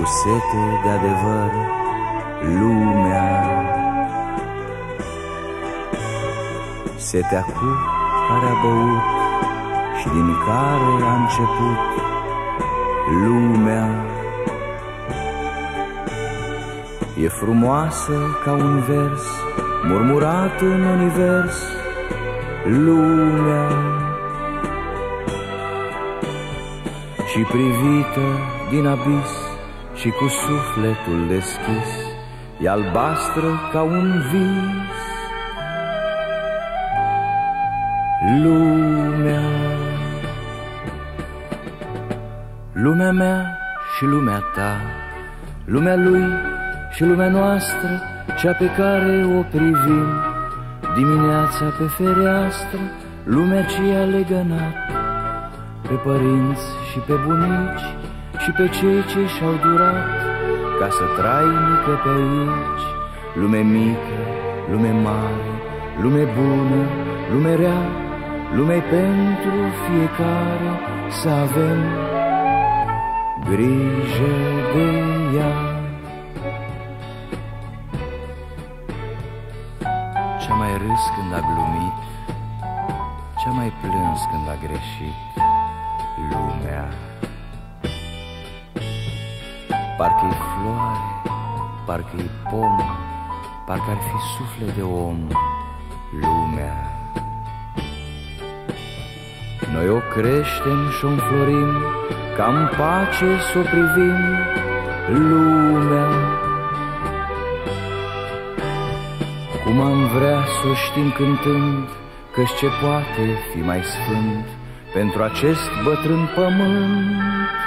sete de adevăr lumea. Setea cu care a băut și din care a început lumea. E frumoasă ca un vers murmurat în univers lumea. Și privită din abis și cu sufletul deschis, e albastră ca un vis lumea. Lumea mea și lumea ta, lumea lui și lumea noastră, cea pe care o privim dimineața pe fereastră, lumea ce a legănat pe părinți și pe bunici și pe cei ce și-au durat ca să trainică pe aici. Lume mică, lume mare, lume bună, lume rea, lume pentru fiecare, să avem grijă de ea. Ce-a mai râs când a glumit, ce-a mai plâns când a greșit lumea. Parcă-i floare, parcă-i pom, parcă ar fi suflet de om lumea. Noi o creștem și-o înflorim, ca-n pace s-o privim lumea. Cum am vrea s-o știm cântând, că-și ce poate fi mai sfânt pentru acest bătrân pământ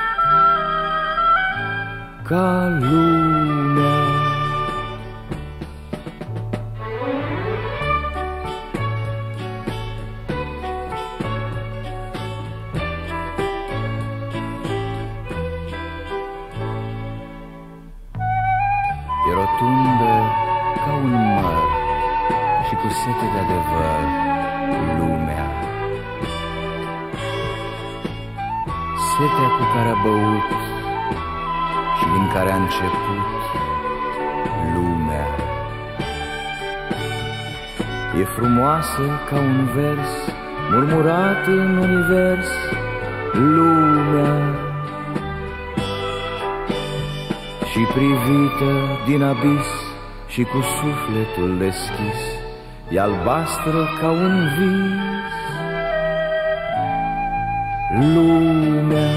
ca lumea. E rotundă ca un măr și cu sete de adevăr lumea. Setea cu care a băut și din care a început lumea. E frumoasă ca un vers murmurat în univers lumea. Și privită din abis și cu sufletul deschis, e albastră ca un vis lumea.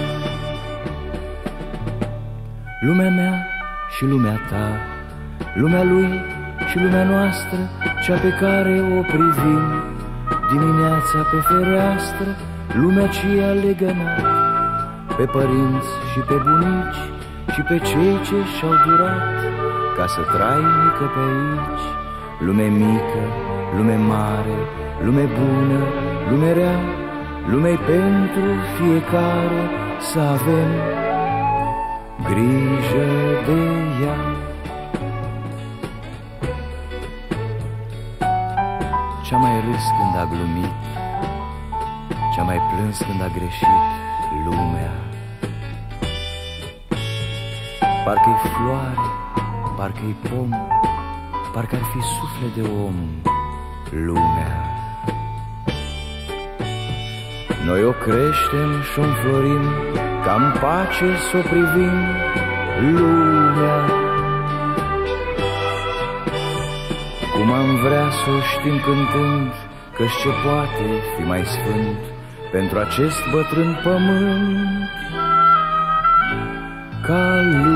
Lumea mea și lumea ta, lumea lui și lumea noastră, cea pe care o privim dimineața pe fereastră, lumea ce a legănat pe părinți și pe bunici și pe cei ce și-au durat ca să trainică pe aici. Lume mică, lume mare, lume bună, lume rea, lume pentru fiecare, să avem grijă de ea. Ce-a mai râs când a glumit, ce-a mai plâns când a greșit lumea. Parcă-i floare, parcă-i pom, parcă ar fi suflet de om lumea. Noi o creștem și-o înflorim, ca-n pace s-o privim lumea. Cum am vrea s-o știm cântând, că-și ce poate fi mai sfânt pentru acest bătrân pământ ca lumea.